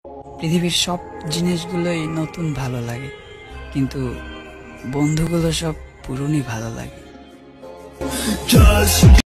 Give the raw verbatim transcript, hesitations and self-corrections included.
পৃথিবীর সব জিনিসগুলোই নতুন ভালো লাগে, কিন্তু বন্ধুগুলো সব পুরনোই ভালো লাগে।